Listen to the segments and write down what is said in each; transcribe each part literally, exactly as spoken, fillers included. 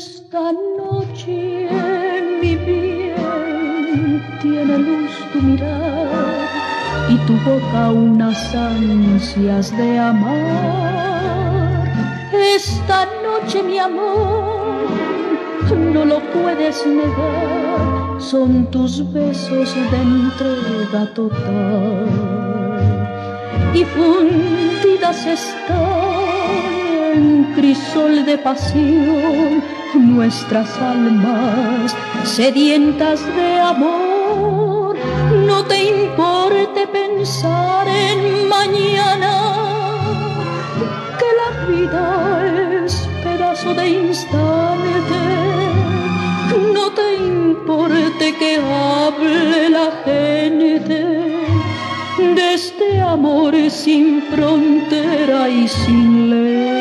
Esta noche mi bien tiene luz tu mirar y tu boca unas ansias de amar. Esta noche mi amor no lo puedes negar, son tus besos de entrega total y fundidas están en crisol de pasión nuestras almas sedientas de amor. No te importe pensar en mañana, que la vida es pedazo de instante. No te importe que hable la gente de este amor sin frontera y sin ley.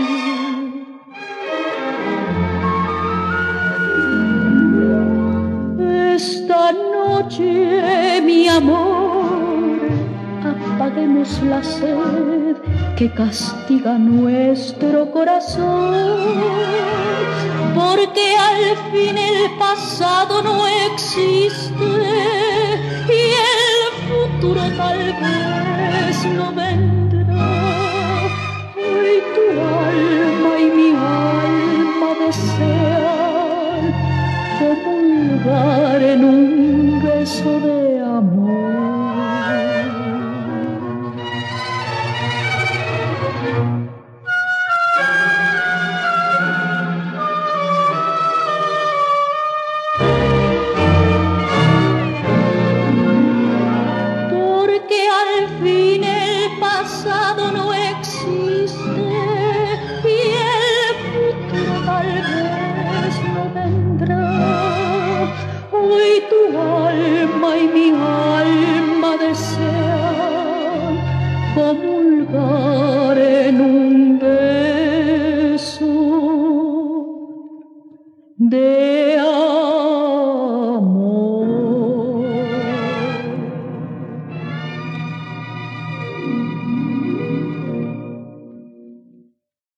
Esta noche, mi amor, apaguemos la sed que castiga nuestro corazón, porque al fin el pasado no existe y el futuro tal vez no vendrá. Hoy tu alma y mi alma desean comulgar en un beso de amor. Porque al fin el pasado no existe y el futuro tal vez no vendrá. Hoy tu alma y mi alma desean comulgar en un beso de